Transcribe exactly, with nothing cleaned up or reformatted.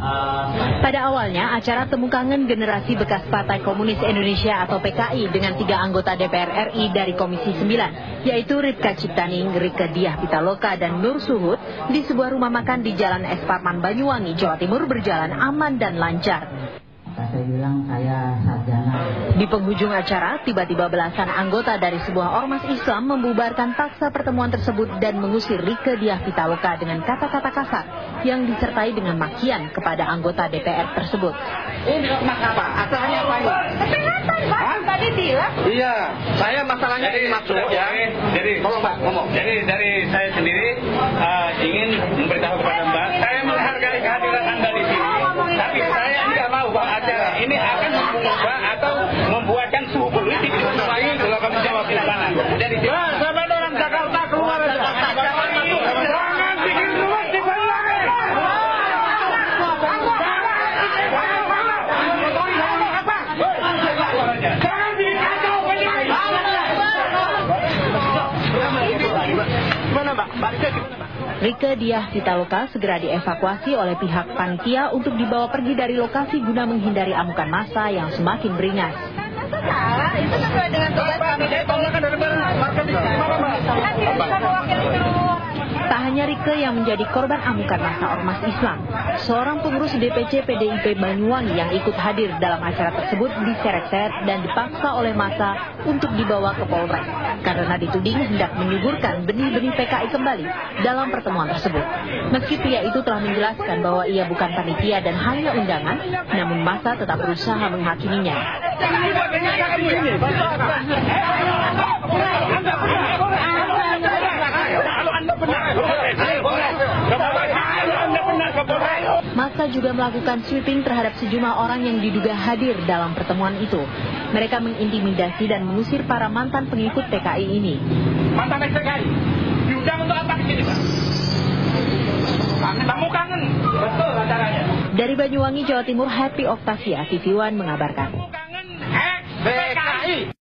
Pada awalnya, acara Temu Kangen Generasi Bekas Partai Komunis Indonesia atau P K I dengan tiga anggota D P R R I dari Komisi sembilan, yaitu Ripka Ciptaning, Rieke Diah Pitaloka, dan Nur Suhud, di sebuah rumah makan di Jalan Es Parman, Banyuwangi, Jawa Timur berjalan aman dan lancar. Saya bilang saya sarjana. Di penghujung acara, tiba-tiba belasan anggota dari sebuah ormas Islam membubarkan paksa pertemuan tersebut dan mengusir Rieke Diah Pitaloka dengan kata-kata kasar yang disertai dengan makian kepada anggota D P R tersebut. Ini apa? Asalnya apa ini? Kesehatan, Pak. Tadi bilang. Iya, saya masalahnya ini masuk ya. Jadi, tolong Pak, ngomong. Jadi dari saya sendiri uh, ingin memberitahu kepada Mbak, saya menghargai kehadiran Anda di sini. Tapi saya tidak mau bahwa acara ini akan mengubah atau membuatkan suhu politik di rumah ini kalau kamu jawab di sana. Jadi, sampai orang Jakarta keluar dari Jakarta. Jangan bikin ruwet di Banyuwangi. Jangan bikin kacau Banyuwangi. Gimana Mbak? Baliknya gimana Mbak? Rieke Diah Pitaloka segera dievakuasi oleh pihak panitia untuk dibawa pergi dari lokasi guna menghindari amukan massa yang semakin beringas. Salah, itu sesuai dengan tugas kami. Tak hanya Rieke yang menjadi korban amukan massa ormas Islam, seorang pengurus D P C P D I P Banyuwangi yang ikut hadir dalam acara tersebut diseret-seret dan dipaksa oleh massa untuk dibawa ke Polres karena dituding hendak menyuburkan benih-benih P K I kembali dalam pertemuan tersebut. Meski pria itu telah menjelaskan bahwa ia bukan panitia dan hanya undangan, namun massa tetap berusaha menghakiminya. Massa juga melakukan sweeping terhadap sejumlah orang yang diduga hadir dalam pertemuan itu. Mereka mengintimidasi dan mengusir para mantan pengikut P K I ini. Mantan P K I, diundang untuk apa ke sini Pak? Temu Kangen, betul acaranya. Dari Banyuwangi, Jawa Timur, Happy Octavia, T V One mengabarkan. Temu Kangen, P K I.